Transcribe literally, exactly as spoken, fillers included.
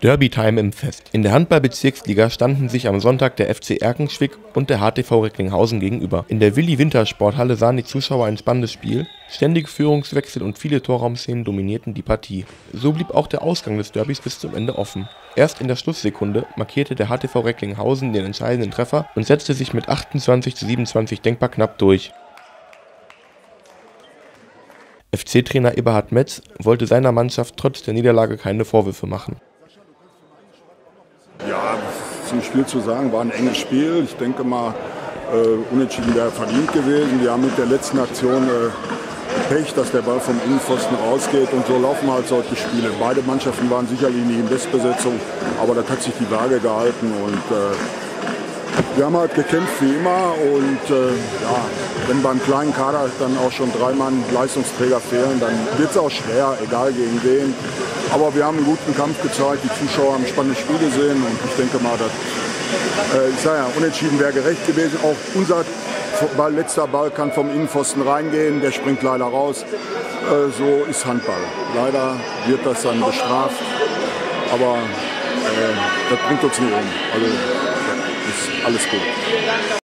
Derby-Time im Fest. In der Handball-Bezirksliga standen sich am Sonntag der F C Erkenschwick und der H T V Recklinghausen gegenüber. In der Willi-Winter-Sporthalle sahen die Zuschauer ein spannendes Spiel. Ständige Führungswechsel und viele Torraumszenen dominierten die Partie. So blieb auch der Ausgang des Derbys bis zum Ende offen. Erst in der Schlusssekunde markierte der H T V Recklinghausen den entscheidenden Treffer und setzte sich mit achtundzwanzig zu siebenundzwanzig denkbar knapp durch. F C-Trainer Eberhard Metz wollte seiner Mannschaft trotz der Niederlage keine Vorwürfe machen. Ja, zum Spiel zu sagen, war ein enges Spiel. Ich denke mal, äh, unentschieden wäre verdient gewesen. Wir haben mit der letzten Aktion äh, Pech, dass der Ball vom Innenpfosten rausgeht. Und so laufen halt solche Spiele. Beide Mannschaften waren sicherlich nicht in Bestbesetzung, aber das hat sich die Waage gehalten. Und äh, wir haben halt gekämpft wie immer. Und äh, ja, wenn beim kleinen Kader dann auch schon drei Mann Leistungsträger fehlen, dann wird es auch schwer, egal gegen wen. Aber wir haben einen guten Kampf gezeigt, die Zuschauer haben ein spannendes Spiel gesehen und ich denke mal, dass, äh, ich sage ja, unentschieden wäre gerecht gewesen. Auch unser Ball, letzter Ball kann vom Innenpfosten reingehen, der springt leider raus. Äh, so ist Handball. Leider wird das dann bestraft, aber äh, das bringt uns nicht um. Also ja, ist alles gut.